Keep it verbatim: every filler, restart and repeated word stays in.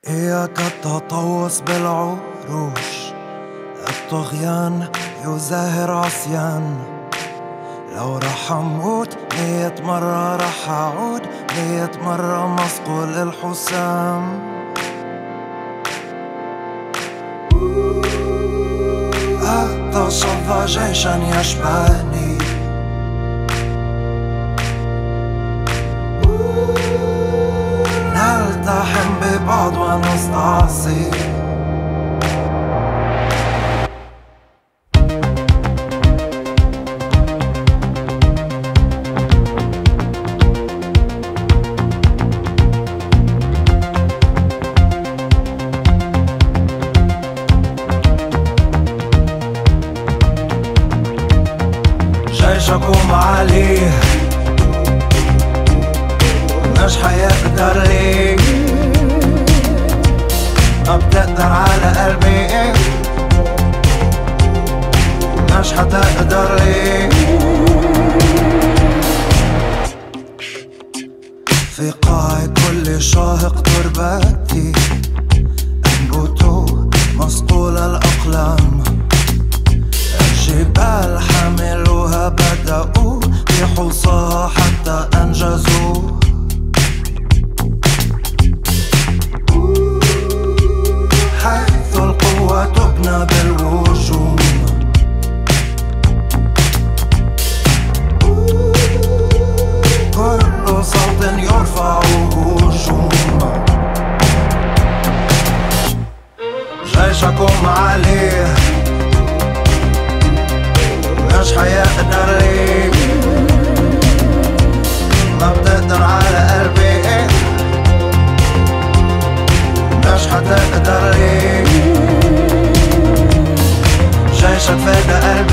إياك التطوس بالعروش، الطغيان يزاهر عصيان. لو رح أموت مية مرة رح أعود، مية مرة مصقول الحسام. أتصفى جيشا يشبهني، نلتحم ببعض ونستعصي. جيشكم عليه مش حيقدر لي، ما بتقدر على قلبي، مش حتقدر لي. في قاع كل شاهق تربتي أنبت مسطول الأقلام. الجبال حملوها بدأوا بحصاها حتى أنجزوا. حيث القوة تبنى بالهجوم، كل صوت يرفع هجوم. جيشكم عليه مش حيقدر لي، ما بتقدر على قلبي، مش حتقدر لي. جيشك فدا قلبي